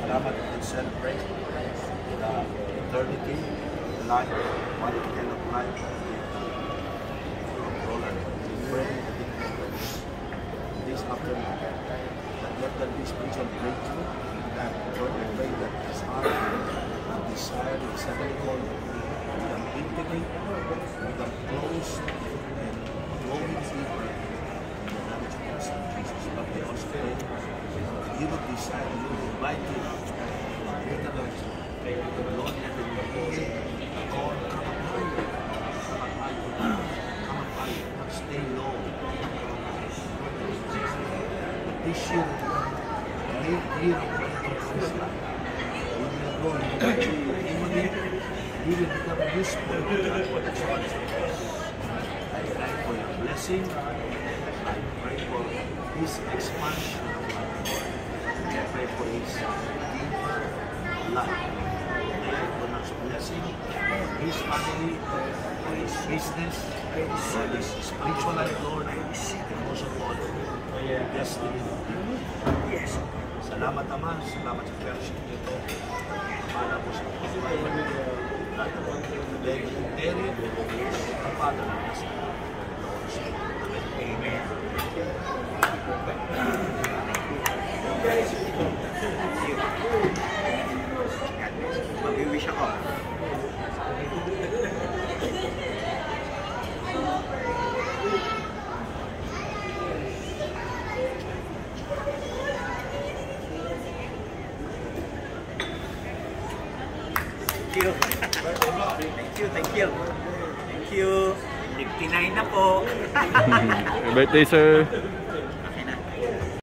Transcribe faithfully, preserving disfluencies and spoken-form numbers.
Salamat at celebrate the eternity, life, what kind of life Roland. We pray this afternoon that let there be spiritual breakthrough, and Lord, I pray that his heart and desire is suddenly called become intimate, become close, and growing deeper in the knowledge of our Son Jesus. But we also pray you would desire, you would invite him to greater knowledge. Lord, let him be called, come up higher, come up higher, come up higher, stay low. This year, great year of his life. We will grow in the mighty. He will become useful to God for the church. I pray for your blessing. I pray for his expansion. I pray for his deeper life. I pray for God's blessing, his family, for his business, for his spiritual life, Lord. And most of all, destiny. Yes. Salamat Ama, salamat sa fellowship nito. Para po sa pagkakas. Lahat ng pagkakas. Eri, ang Father ng Nasa. Amen. Mag-wish ako. Thank you. Thank you, thank you. Thank you. fifty-nine na po. Birthday, sir.